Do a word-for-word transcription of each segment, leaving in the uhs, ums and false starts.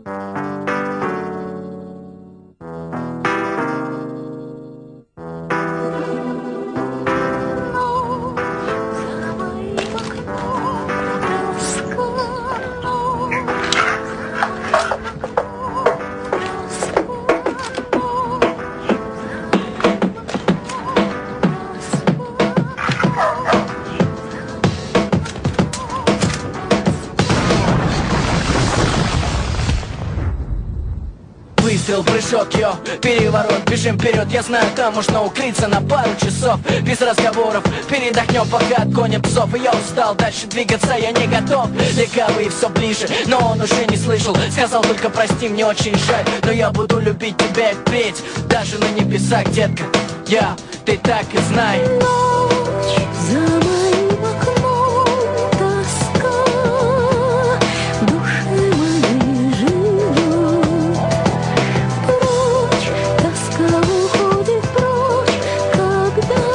Выстрел, прыжок, йо, переворот, бежим вперед. Я знаю, там можно укрыться на пару часов. Без разговоров, передохнем, пока отгоним псов. И я устал, дальше двигаться я не готов. Легавый все ближе, но он уже не слышал. Сказал только прости, мне очень жаль, но я буду любить тебя и впредь, даже на небесах, детка. Я, ты так и знай. Ночь за моим окном, тоска в душе моей живет. Прочь, тоска уходит прочь, когда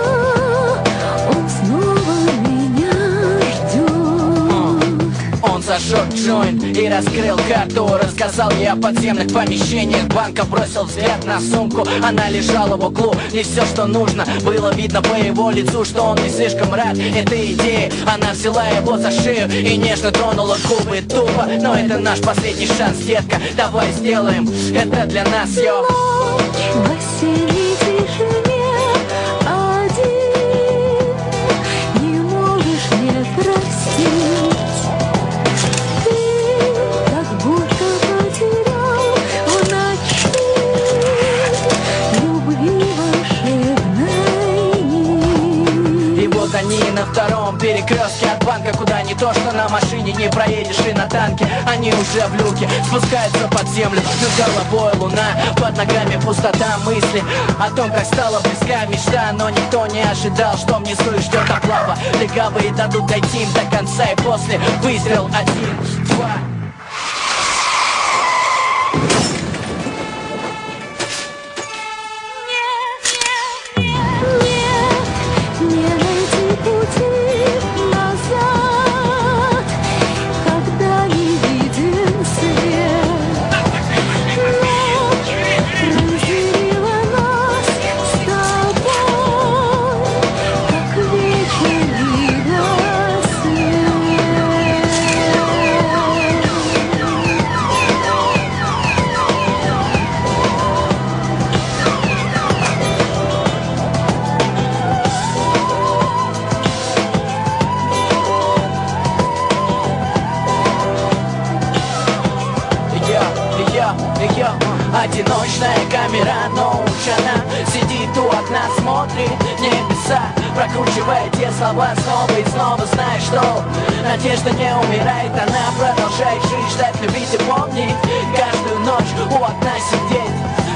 он снова меня ждет. Он зажег джойнт и раскрыл карту. Рассказал ей о подземных помещениях банка. Бросил взгляд на сумку, она лежала в углу. Не все, что нужно, было видно по его лицу, что он не слишком рад этой идее. Она взяла его за шею и нежно тронула губы тупо. Но это наш последний шанс, детка, давай сделаем это для нас, йо. Ночь в осенней тишине один, не можешь мне простить. Ты как будто потерял в ночи любви волшебной нить. И вот они на втором перекрестке от банка, куда не то, что на машине не проедешь и на танке. Они уже в люке, спускаются под землю. Над головой луна, под ногами пустота. Мысли о том, как стала близка мечта. Но никто не ожидал, что внизу их ждет облава. Легавые дадут дойти им до конца. И после выстрел один, два. Нет, не найти пути назад, когда не виден свет. Ночь разделила нас с тобой, как вечерний рассвет. Я, я, я, одиночная камера, ночь она сидит у окна, смотрит небеса, прокручивая те слова снова и снова, знаешь, что надежда не умирает, она продолжает жить, ждать, любить и помнить, каждую ночь у окна сидеть.